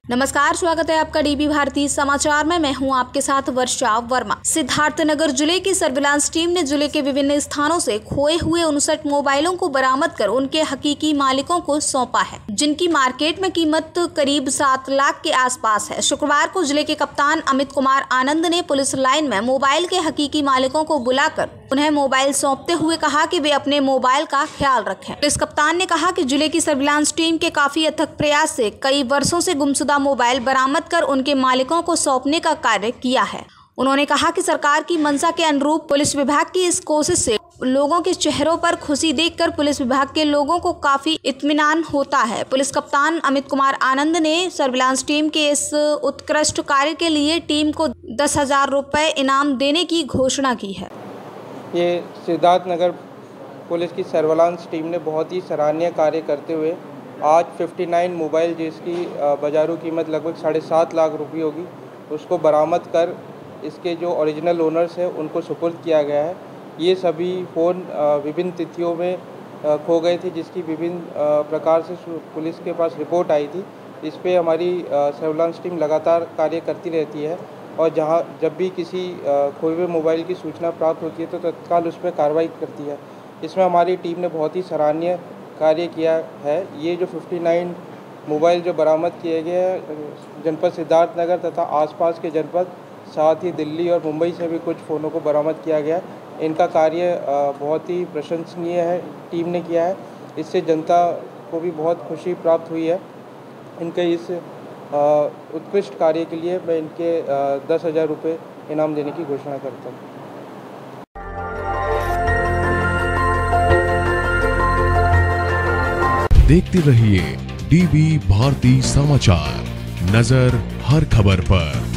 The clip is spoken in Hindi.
नमस्कार, स्वागत है आपका डीबी भारती समाचार में। मैं हूं आपके साथ वर्षा वर्मा। सिद्धार्थनगर जिले की सर्विलांस टीम ने जिले के विभिन्न स्थानों से खोए हुए 59 मोबाइलों को बरामद कर उनके हकीकी मालिकों को सौंपा है, जिनकी मार्केट में कीमत करीब 7 लाख के आसपास है। शुक्रवार को जिले के कप्तान अमित कुमार आनंद ने पुलिस लाइन में मोबाइल के हकीकी मालिकों को बुलाकर उन्हें मोबाइल सौंपते हुए कहा कि वे अपने मोबाइल का ख्याल रखें। पुलिस कप्तान ने कहा कि जिले की सर्विलांस टीम के काफी अथक प्रयास से कई वर्षों से गुमशुदा मोबाइल बरामद कर उनके मालिकों को सौंपने का कार्य किया है। उन्होंने कहा कि सरकार की मंशा के अनुरूप पुलिस विभाग की इस कोशिश से लोगों के चेहरों पर खुशी देखकर पुलिस विभाग के लोगों को काफी इत्मीनान होता है। पुलिस कप्तान अमित कुमार आनंद ने सर्विलांस टीम के इस उत्कृष्ट कार्य के लिए टीम को 10,000 रुपए इनाम देने की घोषणा की है। ये सिद्धार्थनगर पुलिस की सर्विलांस टीम ने बहुत ही सराहनीय कार्य करते हुए आज 59 मोबाइल, जिसकी बाजारू कीमत लगभग 7.5 लाख रुपये होगी, उसको बरामद कर इसके जो ओरिजिनल ओनर्स हैं उनको सुपुर्द किया गया है। ये सभी फ़ोन विभिन्न तिथियों में खो गए थे, जिसकी विभिन्न प्रकार से पुलिस के पास रिपोर्ट आई थी। इस पे हमारी सर्विलांस टीम लगातार कार्य करती रहती है और जब भी किसी खोए हुए मोबाइल की सूचना प्राप्त होती है तो तत्काल उस पर कार्रवाई करती है। इसमें हमारी टीम ने बहुत ही सराहनीय कार्य किया है। ये जो 59 मोबाइल जो बरामद किए गए हैं जनपद सिद्धार्थनगर तथा आसपास के जनपद, साथ ही दिल्ली और मुंबई से भी कुछ फ़ोनों को बरामद किया गया। इनका कार्य बहुत ही प्रशंसनीय है, टीम ने किया है। इससे जनता को भी बहुत खुशी प्राप्त हुई है। इनके इस उत्कृष्ट कार्य के लिए मैं इनके 10,000 रुपये इनाम देने की घोषणा करता हूँ। देखते रहिए डीबी भारती समाचार, नजर हर खबर पर।